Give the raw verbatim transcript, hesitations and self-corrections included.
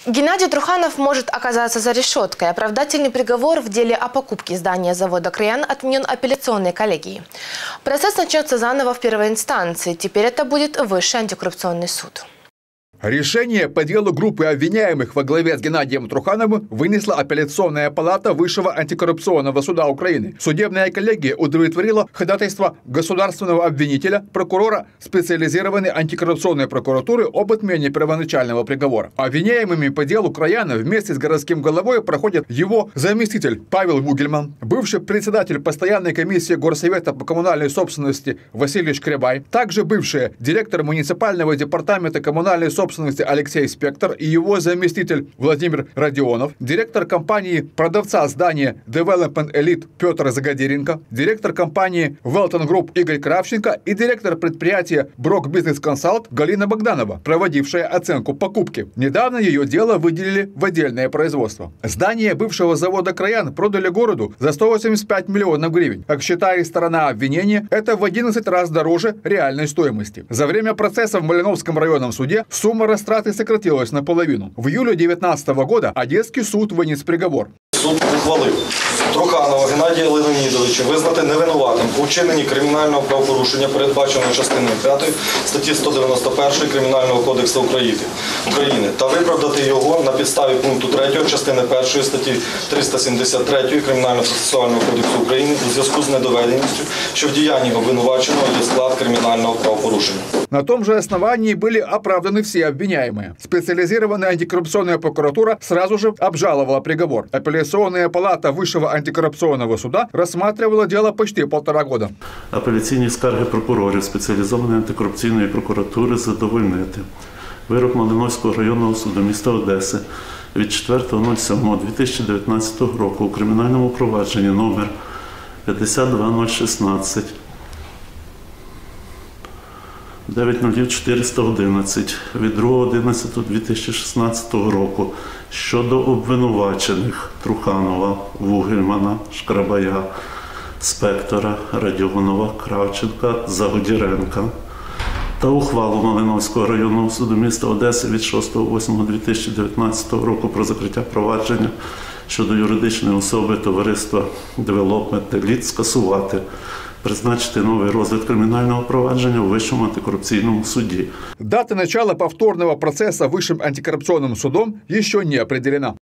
Геннадий Труханов может оказаться за решеткой. Оправдательный приговор в деле о покупке здания завода «Краян» отменен апелляционной коллегией. Процесс начнется заново в первой инстанции. Теперь это будет Высший антикоррупционный суд. Решение по делу группы обвиняемых во главе с Геннадием Трухановым вынесла апелляционная палата Высшего антикоррупционного суда Украины. Судебная коллегия удовлетворила ходатайство государственного обвинителя, прокурора специализированной антикоррупционной прокуратуры об отмене первоначального приговора. Обвиняемыми по делу Краяна вместе с городским головой проходят его заместитель Павел Вугельман, бывший председатель постоянной комиссии Горсовета по коммунальной собственности Василий Шкребай, также бывший директор муниципального департамента коммунальной собственности Алексей Спектор и его заместитель Владимир Родионов, директор компании продавца здания Development Elite Петр Загодеренко, директор компании Велтон Групп Игорь Кравченко и директор предприятия Брок Бизнес Консалт Галина Богданова, проводившая оценку покупки. Недавно ее дело выделили в отдельное производство. Здание бывшего завода «Краян» продали городу за сто восемьдесят пять миллионов гривен. Как считает сторона обвинения, это в одиннадцать раз дороже реальной стоимости. За время процесса в Малиновском районном суде сумма растраты сократилась наполовину. В июле две тысячи девятнадцатого года Одеський суд вынес приговор. Суд ухвалив Труханова Геннадія Леонідовича визнати невинуватим у вчиненні кримінального правопорушення, передбаченого частиною п'ятою статті сто дев'яносто першої Кримінального кодексу України, України та виправдати його на підставі пункту третього частини першої статті триста сімдесят третьої Кримінального процесуального кодексу України у зв'язку з недоведеністю, що в діянні обвинуваченого є склад кримінального правопорушення. На том же основании были оправданы все обвиняемые. Специализированная антикоррупционная прокуратура сразу же обжаловала приговор. Апелляционная палата Высшего антикоррупционного суда рассматривала дело почти полтора года. Апеляційні скарги прокурорів спеціалізованої антикорупційної прокуратури задовольнити. Вирок Малиновського районного суду міста Одеси від четвертого сьомого дві тисячі дев'ятнадцятого року у кримінальному провадженні номер п'ятдесят два нуль шістнадцять дев'ять нуль чотириста одинадцять від другого одинадцятого дві тисячі шістнадцятого року щодо обвинувачених Труханова, Вугельмана, Шкрабая, Спектора, Радіонова, Кравченка, Загодіренка та ухвалу Малиновського районного суду міста Одеси від шостого восьмого дві тисячі дев'ятнадцятого року про закриття провадження щодо юридичної особи товариства Development Elite скасувати. Призначити новый розгляд криминального проваджения в Высшем антикоррупционном суде. Дата начала повторного процесса Высшим антикоррупционным судом еще не определена.